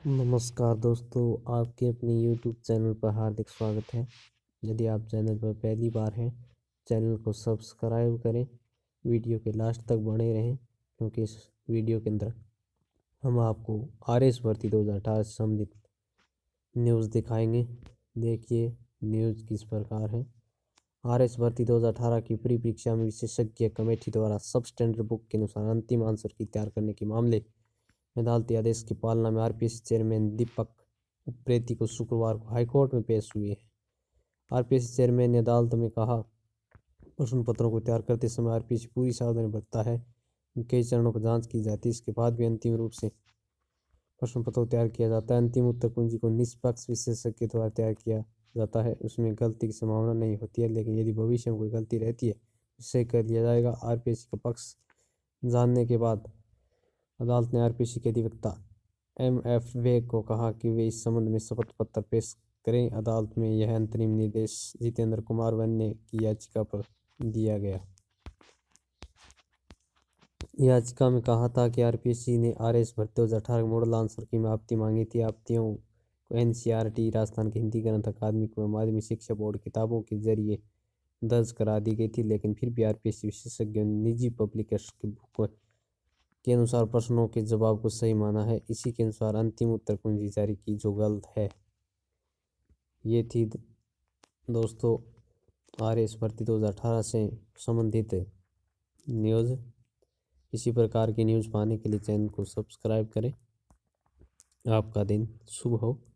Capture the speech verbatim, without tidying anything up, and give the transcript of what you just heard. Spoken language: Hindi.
नमस्कार दोस्तों, आपके अपने यूट्यूब चैनल पर हार्दिक स्वागत है। यदि आप चैनल पर पहली बार हैं, चैनल को सब्सक्राइब करें, वीडियो के लास्ट तक बने रहें क्योंकि इस वीडियो के अंदर हम आपको आर एस भर्ती दो हज़ार अठारह से संबंधित न्यूज़ दिखाएंगे। देखिए न्यूज़ किस प्रकार है। आर एस भर्ती दो हज़ार अठारह की प्री परीक्षा में विशेषज्ञ कमेटी द्वारा सब स्टैंडर्ड बुक के अनुसार अंतिम आंसर की तैयार करने के मामले अदालती आदेश की पालना में आरपीएससी चेयरमैन दीपक उप्रेती को शुक्रवार को हाईकोर्ट में पेश हुए हैं। आरपीएससी चेयरमैन ने अदालत में कहा, प्रश्न पत्रों को तैयार करते समय आरपीएससी पूरी सावधानी बरतता है। कई चरणों पर जांच की जाती है, इसके बाद भी अंतिम रूप से प्रश्न पत्र तैयार किया जाता है। अंतिम उत्तर कुंजी को निष्पक्ष विशेषज्ञ द्वारा तैयार किया जाता है, उसमें गलती की संभावना नहीं होती है, लेकिन यदि भविष्य में कोई गलती रहती है उसे कर लिया जाएगा। आरपीएससी का पक्ष जानने के बाद अदालत ने आरपीएससी के अधिवक्ता एम एफ वे को कहा कि वे इस संबंध में शपथ पत्र पेश करें। अदालत में यह अंतरिम निर्देश जितेंद्र कुमार वन्य की याचिका पर दिया गया। याचिका में कहा था कि आरपीएससी ने आरएस भर्ती दो हज़ार अठारह मॉडल आंसर की आपत्ति मांगी थी। आपत्तियों को एनसीईआरटी, राजस्थान की हिंदी ग्रंथ अकादमी व माध्यमिक शिक्षा बोर्ड किताबों के जरिए दर्ज करा दी गई थी, लेकिन फिर भी आरपीएससी विशेषज्ञों ने निजी पब्लिकेशन की बुक के अनुसार प्रश्नों के जवाब को सही माना है। इसी के अनुसार अंतिम उत्तर कुंजी जारी की जो गलत है। ये थी दोस्तों आर एस भर्ती दो हज़ार अठारह से संबंधित न्यूज़। इसी प्रकार की न्यूज़ पाने के लिए चैनल को सब्सक्राइब करें। आपका दिन शुभ हो।